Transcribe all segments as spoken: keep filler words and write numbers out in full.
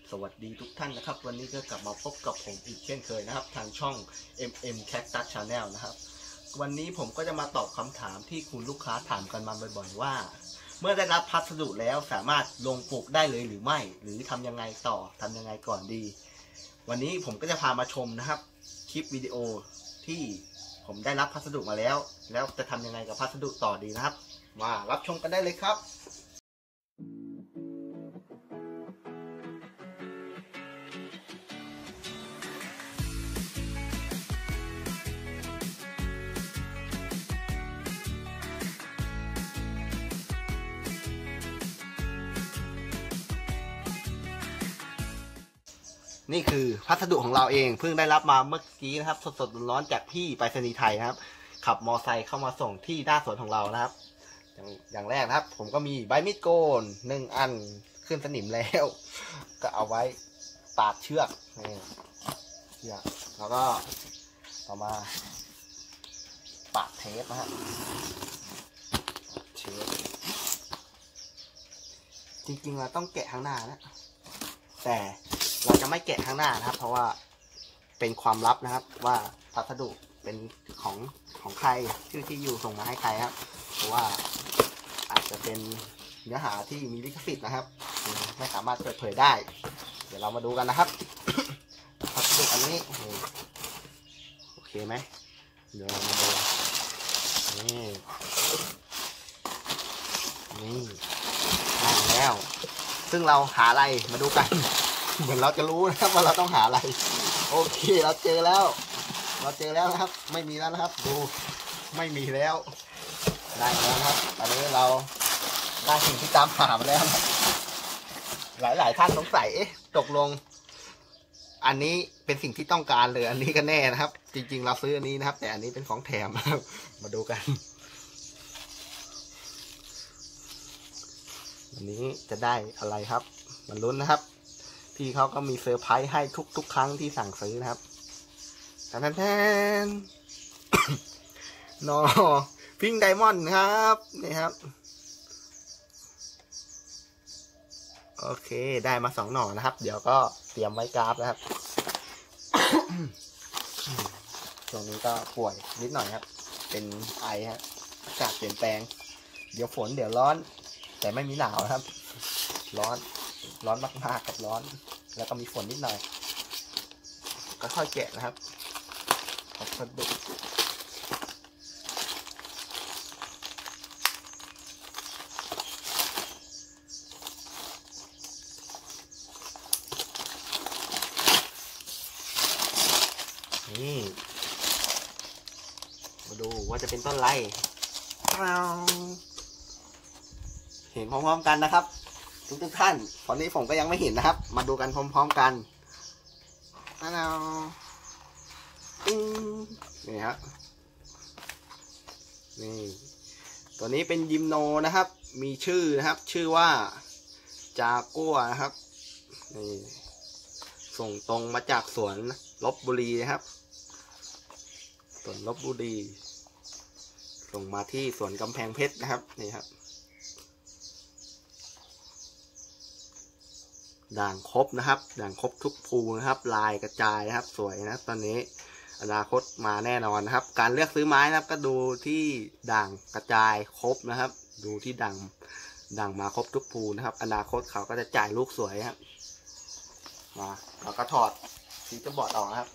สวัสดีทุกท่านนะครับวันนี้ก็กลับมาพบกับผมอีกเช่นเคยนะครับทางช่อง เอ็ม เอ็ม Cactus Channel นะครับวันนี้ผมก็จะมาตอบคำถามที่คุณลูกค้าถามกันมาบ่อยๆว่าเมื่อได้รับพัสดุแล้วสามารถลงปลูกได้เลยหรือไม่หรือทำยังไงต่อทำยังไงก่อนดีวันนี้ผมก็จะพามาชมนะครับคลิปวิดีโอที่ผมได้รับพัสดุมาแล้วแล้วจะทำยังไงกับพัสดุต่อดีนะครับมารับชมกันได้เลยครับนี่คือพัสดุของเราเองเพิ่งได้รับมาเมื่อกี้นะครับสดๆร้อนๆจากพี่ไปรษณีย์ไทยนะครับขับมอไซค์เข้ามาส่งที่หน้าสวนของเรานะครับอย่างอย่างแรกนะครับผมก็มีใบมีดโกนหนึ่งอันขึ้นสนิมแล้วก็เอาไว้ปาดเชือกนี่เชือกแล้วก็ต่อมาปาดเทปนะฮะเทปจริงๆเราต้องแกะข้างหน้านะแต่เราจะไม่แกะข้างหน้านะครับเพราะว่าเป็นความลับนะครับว่าพัสดุเป็นของของใครชื่อที่อยู่ส่งมาให้ใครครับเพราะว่าอาจจะเป็นเนื้อหาที่มีลิขสิทธิ์นะครับไม่สามารถเปิดเผยได้เดี๋ยวเรามาดูกันนะครับพัสดุอันนี้โอเคไหมเดี๋ยวเรามาดูนี่นี่ได้แล้วซึ่งเราหาอะไรมาดูกันเหมือนเราจะรู้นะครับว่าเราต้องหาอะไรโอเคเราเจอแล้วเราเจอแล้วนะครับไม่มีแล้วนะครับดูไม่มีแล้วได้แล้วนะครับตอนนี้เราได้สิ่งที่ตามหามาแล้วหลายๆท่านสงสัยเอ๊ะตกลงอันนี้เป็นสิ่งที่ต้องการเลยอันนี้ก็แน่นะครับจริงๆเราซื้ออันนี้นะครับแต่อันนี้เป็นของแถมนะครับมาดูกันวันนี้จะได้อะไรครับมันลุ้นนะครับพี่เขาก็มีเซอร์ไพรส์ให้ทุกๆครั้งที่สั่งซื้อนะครับแทนแทนนอพิงไดมอนด์ครับนี่ครับโอเคได้มาสองหน่อนะครับเดี๋ยวก็เตรียมไว้กราฟนะครับช่วงนี้ก็ป่วยนิดหน่อยครับเป็นไอฮะอากาศเปลี่ยนแปลงเดี๋ยวฝนเดี๋ยวร้อนแต่ไม่มีหนาวนะครับร้อนร้อนมากๆกับร้อนแล้วก็มีฝนนิดหน่อยก็ค่อยแกะนะครับพัสดุนี่มาดูว่าจะเป็นต้นไรเห็นพร้อมๆกันนะครับทุกทุกท่านตอนนี้ผมก็ยังไม่เห็นนะครับมาดูกันพร้อมๆกันฮัลโหลนี่ครับนี่ตัวนี้เป็นยิมโนนะครับมีชื่อนะครับชื่อว่าจากัวนะครับนี่ส่งตรงมาจากสวนลพบุรีนะครับสวนลพบุรีส่งมาที่สวนกำแพงเพชรนะครับนี่ครับด่างครบนะครับด่างครบทุกภูนะครับลายกระจายนะครับสวยนะครับตอนนี้อนาคตมาแน่นอนนะครับการเลือกซื้อไม้นะครับก็ดูที่ด่างกระจายครบนะครับดูที่ด่างด่างมาครบทุกภูนะครับอนาคตเขาก็จะจ่ายลูกสวยครับมาเราก็ถอดฟีเจอร์บอร์ดออกนะครับ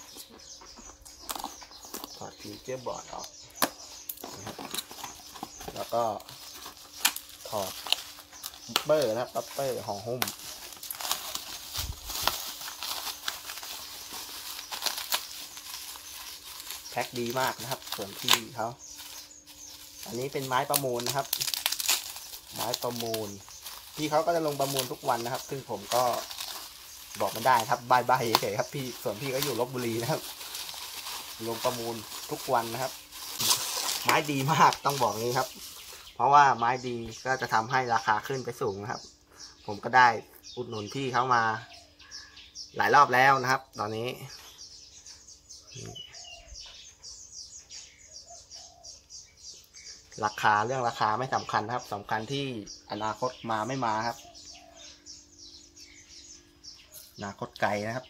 ถอดฟีเจอร์บอร์ดออกนะครับแล้วก็ถอดบัฟเฟอร์นะครับบัฟเฟอร์ห่อหุ้มแพ็คดีมากนะครับส่วนที่เขาอันนี้เป็นไม้ประมูลนะครับไม้ประมูลพี่เขาก็จะลงประมูลทุกวันนะครับซึ่งผมก็บอกไม่ได้ครับบายบายเฉยๆครับพี่ส่วนพี่ก็อยู่ลพบุรีนะครับลงประมูลทุกวันนะครับไม้ดีมากต้องบอกนี้ครับเพราะว่าไม้ดีก็จะทำให้ราคาขึ้นไปสูงนะครับผมก็ได้อุดหนุนพี่เขามาหลายรอบแล้วนะครับตอนนี้ราคาเรื่องราคาไม่สำคัญครับสำคัญที่อนาคตมาไม่มาครับอนาคตไกลนะครับ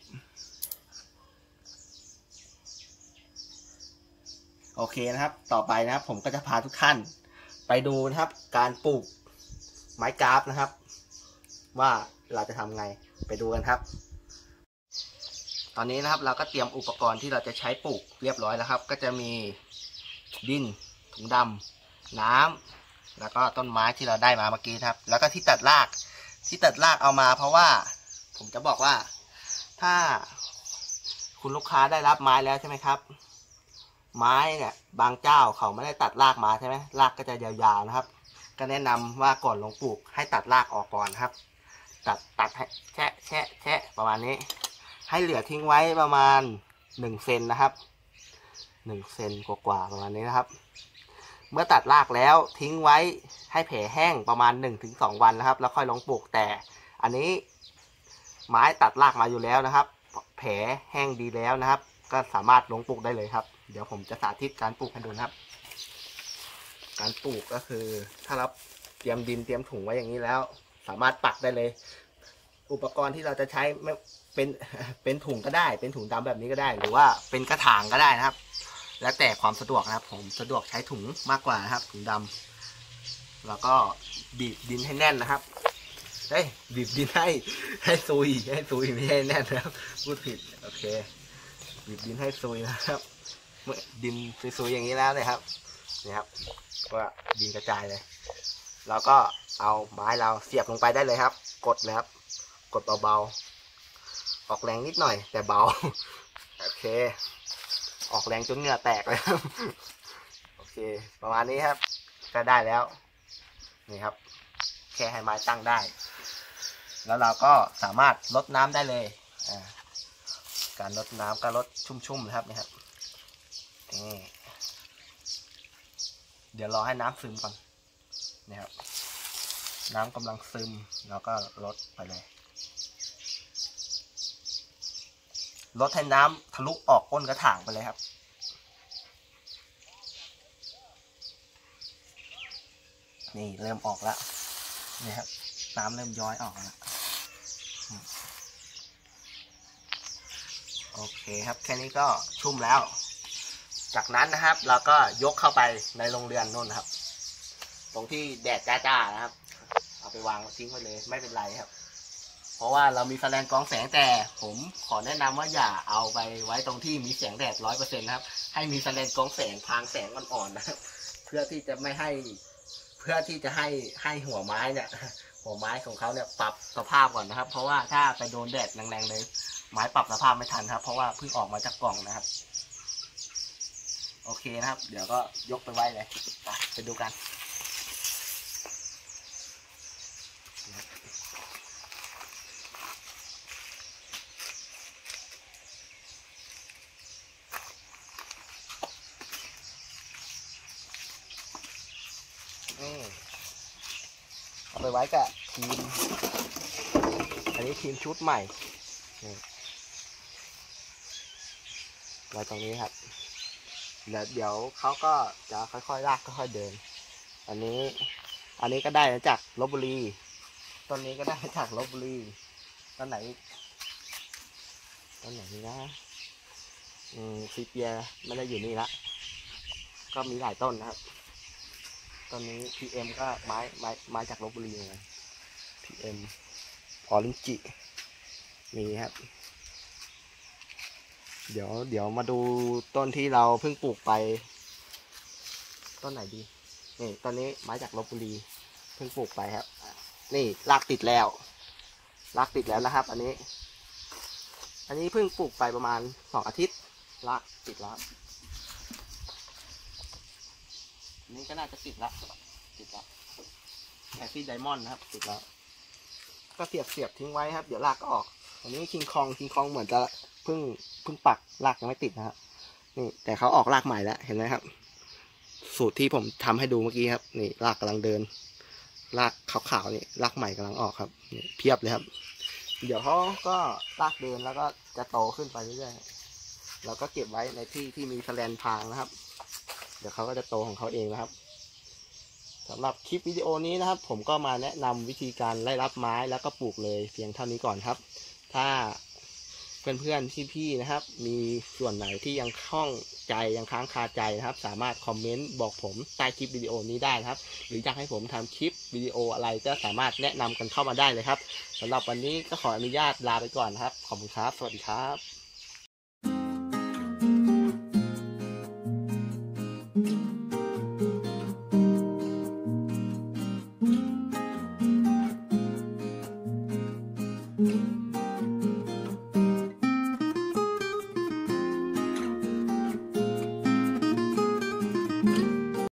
โอเคนะครับต่อไปนะครับผมก็จะพาทุกท่านไปดูนะครับการปลูกไม้กราฟนะครับว่าเราจะทำไงไปดูกันครับตอนนี้นะครับเราก็เตรียมอุปกรณ์ที่เราจะใช้ปลูกเรียบร้อยแล้วครับก็จะมีดินถุงดำน้ำแล้วก็ต้นไม้ที่เราได้มาเมื่อกี้ครับแล้วก็ที่ตัดรากที่ตัดรากเอามาเพราะว่าผมจะบอกว่าถ้าคุณลูกค้าได้รับไม้แล้วใช่ไหมครับไม้เนี่ยบางเจ้าเขาไม่ได้ตัดรากมาใช่ไหมรากก็จะยาวๆนะครับก็แนะนำว่าก่อนลงปลูกให้ตัดรากออกก่อนครับตัดตัดให้แชะแชะแชะประมาณนี้ให้เหลือทิ้งไว้ประมาณหนึ่งเซนนะครับหนึ่งเซนกว่าๆประมาณนี้นะครับเมื่อตัดรากแล้วทิ้งไว้ให้แผลแห้งประมาณ หนึ่งถึงสอง วันนะครับแล้วค่อยลงปลูกแต่อันนี้ไม้ตัดรากมาอยู่แล้วนะครับแผลแห้งดีแล้วนะครับก็สามารถลงปลูกได้เลยครับเดี๋ยวผมจะสาธิตการปลูกให้ดูนะครับการปลูกก็คือถ้าเราเตรียมดินเตรียมถุงไว้อย่างนี้แล้วสามารถปักได้เลยอุปกรณ์ที่เราจะใช้ไม่เป็นเป็นถุงก็ได้เป็นถุงดำแบบนี้ก็ได้หรือว่าเป็นกระถางก็ได้นะครับแล้วแต่ความสะดวกนะครับผมสะดวกใช้ถุงมากกว่านะครับถุงดำแล้วก็บีบดินให้แน่นนะครับเฮ้ยบีบดินให้ให้ซุยให้ซุยไม่ให้แน่นนะครับพูดผิดโอเคบีบดินให้ซุยนะครับเมื่อดินซุยๆอย่างนี้แล้วเนี่ยครับนี่ครับก็ดินกระจายเลยแล้วก็เอาไม้เราเสียบลงไปได้เลยครับกดเลยครับกดเบาๆออกแรงนิดหน่อยแต่เบาโอเคออกแรงจนเหงื่อแตกเลยครับโอเคประมาณนี้ครับก็ได้แล้วนี่ครับแค่ให้ไม้ตั้งได้แล้วเราก็สามารถลดน้ำได้เลยอ่าการลดน้ำก็ลดชุ่มๆนะครับนี่ครับนี่เดี๋ยวรอให้น้ำซึมก่อนนี่ครับน้ำกำลังซึมแล้วก็ลดไปเลยลดให้น้ำทะลุออกก้นกระถางไปเลยครับนี่เริ่มออกแล้วนี่ครับน้ำเริ่มย้อยออกแล้วโอเคครับแค่นี้ก็ชุ่มแล้วจากนั้นนะครับเราก็ยกเข้าไปในโรงเรือนนู่นนะครับตรงที่แดดจ้าๆนะครับเอาไปวางทิ้งไว้เลยไม่เป็นไรครับเพราะว่าเรามีแสลนกรองแสงแต่ผมขอแนะนำว่าอย่าเอาไปไว้ตรงที่มีแสงแดดร้อยเปอร์เซ็นต์นะครับให้มีแสลนกรองแสงทางแสงอ่อนๆนะครับเพื่อที่จะไม่ให้เพื่อที่จะให้ให้หัวไม้เนี่ยหัวไม้ของเขาเนี่ยปรับสภาพก่อนนะครับเพราะว่าถ้าไปโดนแดดแรงๆเลยไม้ปรับสภาพไม่ทันครับเพราะว่าเพิ่งออกมาจากกล่องนะครับโอเคนะครับเดี๋ยวก็ยกไปไว้เลยไปไปดูกันเอาไปไว้กับทีมอันนี้ทีมชุดใหม่ไว้ตรงนี้ครับแล้วเดี๋ยวเขาก็จะค่อยๆลากค่อยๆเดินอันนี้อันนี้ก็ได้มาจากลพบุรีต้นนี้ก็ได้มาจากลพบุรีต้นไหนต้นไหนนี่นะอืมซีเปียไม่ได้อยู่นี่ละก็มีหลายต้นนะครับตอนนี้ พี เอ็ม ก็ไม้ไม้ไม้จากลพบุรีเลย พี เอ็ม ออรินจิมีครับเดี๋ยวเดี๋ยวมาดูต้นที่เราเพิ่งปลูกไปต้นไหนดีนี่ต้นนี้ไม้จากลพบุรีเพิ่งปลูกไปครับนี่รากติดแล้วรากติดแล้วนะครับอันนี้อันนี้เพิ่งปลูกไปประมาณสองอาทิตย์รากติดแล้วนี่ก็น่าจะติดแล้วติดแล้วแอซี่ไดมอนด์นะครับติดแล้วก็เสียบเสียบทิ้งไว้ครับเดี๋ยวรากก็ออกอันนี้คิงคองคิงคองเหมือนจะเพิ่งเพิ่งปักรากยังไม่ติดนะครับนี่แต่เขาออกรากใหม่แล้วเห็นไหมครับสูตรที่ผมทำให้ดูเมื่อกี้ครับนี่รากกำลังเดินรากขาวๆนี่รากใหม่กำลังออกครับนี่เพียบเลยครับเดี๋ยวเขาก็รากเดินแล้วก็จะโตขึ้นไปเรื่อยๆเราก็เก็บไว้ในที่ที่มีแสแลนพางนะครับเดี๋ยวเขาก็จะโตของเขาเองนะครับสำหรับคลิปวิดีโอนี้นะครับผมก็มาแนะนำวิธีการไล่รับไม้แล้วก็ปลูกเลยเพียงเท่านี้ก่อนครับถ้าเพื่อนๆพี่ๆนะครับมีส่วนไหนที่ยังข้องใจยังค้างคาใจนะครับสามารถคอมเมนต์บอกผมใต้คลิปวิดีโอนี้ได้นะครับหรืออยากให้ผมทำคลิปวิดีโออะไรก็สามารถแนะนำกันเข้ามาได้เลยครับสำหรับวันนี้ก็ขออนุญาตลาไปก่อนนะครับขอบคุณครับสวัสดีครับ